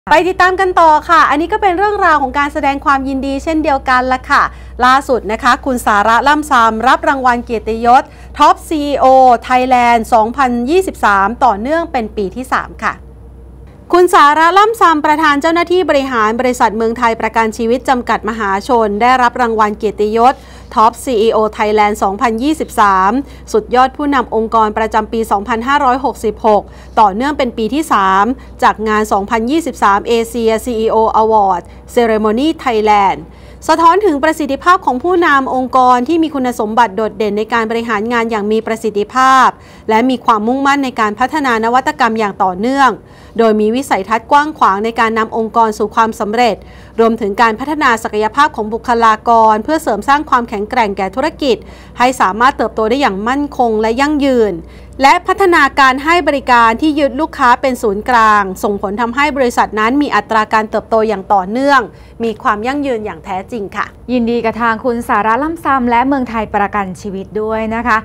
ไปติดตามกันต่อค่ะ อันนี้ก็เป็นเรื่องราวของการแสดงความยินดีเช่นเดียวกันละค่ะล่าสุดนะคะคุณสาระล่ำซำรับรางวัลเกียรติยศ Top CEO Thailand 2023 ต่อเนื่องเป็นปีที่ 3 ค่ะคุณสาระล่ำซำประธานเจ้าหน้าที่บริหารบริษัทเมืองไทยประกันชีวิตจำกัดมหาชนได้รับรางวัลเกียรติยศ Top CEO Thailand 2023 สุดยอดผู้นำองค์กรประจำปี 2566 ต่อเนื่องเป็นปีที่ 3 จากงาน 2023 Asia CEO Award Ceremony Thailand สะท้อนถึงประสิทธิภาพของผู้นำองค์กรที่มีคุณสมบัติโดดเด่นในการบริหารงานอย่างมีประสิทธิภาพและมีความมุ่งมั่นในการพัฒนานวัตกรรมอย่างต่อเนื่องโดยมีวิสัยทัศน์กว้างขวางในการนำองค์กรสู่ความสำเร็จรวมถึงการพัฒนาศักยภาพของบุคลากรเพื่อเสริมสร้างความแข็งแกร่งแก่ธุรกิจให้สามารถเติบโตได้อย่างมั่นคงและยั่งยืนและพัฒนาการให้บริการที่ยึดลูกค้าเป็นศูนย์กลางส่งผลทำให้บริษัทนั้นมีอัตราการเติบโตอย่างต่อเนื่องมีความยั่งยืนอย่างแท้จริงค่ะยินดีกับทางคุณสาระล่ำซำและเมืองไทยประกันชีวิตด้วยนะคะ